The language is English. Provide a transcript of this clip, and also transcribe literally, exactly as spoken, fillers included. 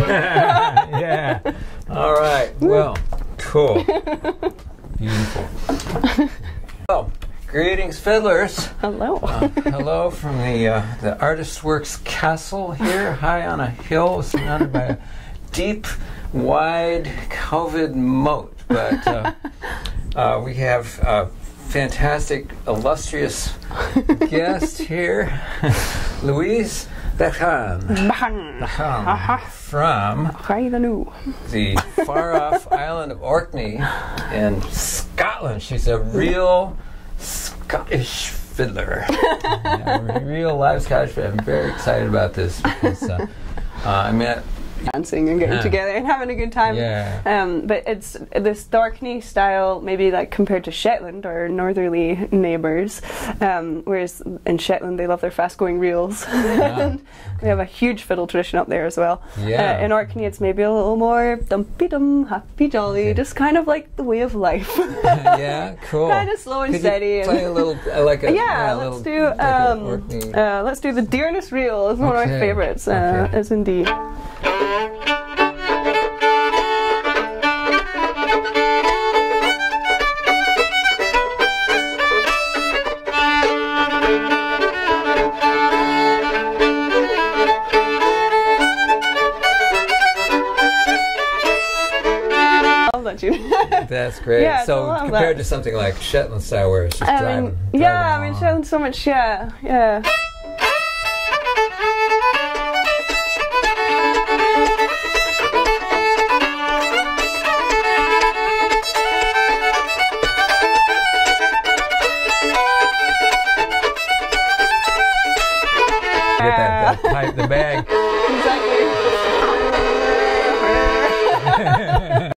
Yeah. All right. Well, cool. Beautiful. Well, greetings, fiddlers. Hello. Uh, hello from the uh, the Artistworks Castle here, high on a hill, surrounded by a deep, wide, COVID moat. But uh, uh, we have a fantastic, illustrious guest here, Louise Bichan. Bichan. From the far-off island of Orkney in Scotland. She's a real Scottish fiddler. Yeah, a real live Scottish fiddler. I'm very excited about this because uh, uh, I met dancing and getting yeah. together and having a good time. Yeah. Um, but it's this Orkney style, maybe like compared to Shetland or northerly neighbours. Um, whereas in Shetland they love their fast-going reels. Yeah. And we have a huge fiddle tradition up there as well. Yeah. Uh, in Orkney it's maybe a little more dumpy-dum, happy-jolly, okay. Just kind of like the way of life. Yeah, cool. Kind of slow and Could steady. You play a little, uh, like a yeah. yeah let's little, do like um, uh, let's do the Dearness Reel. It's one okay. of my favourites. Uh, okay. Is indeed. That's great. Yeah, so compared that. to something like Shetland style where it's just I driving, mean, driving yeah, along. I mean Shetland so much, yeah, yeah. Get that, that pipe, the bag. Exactly.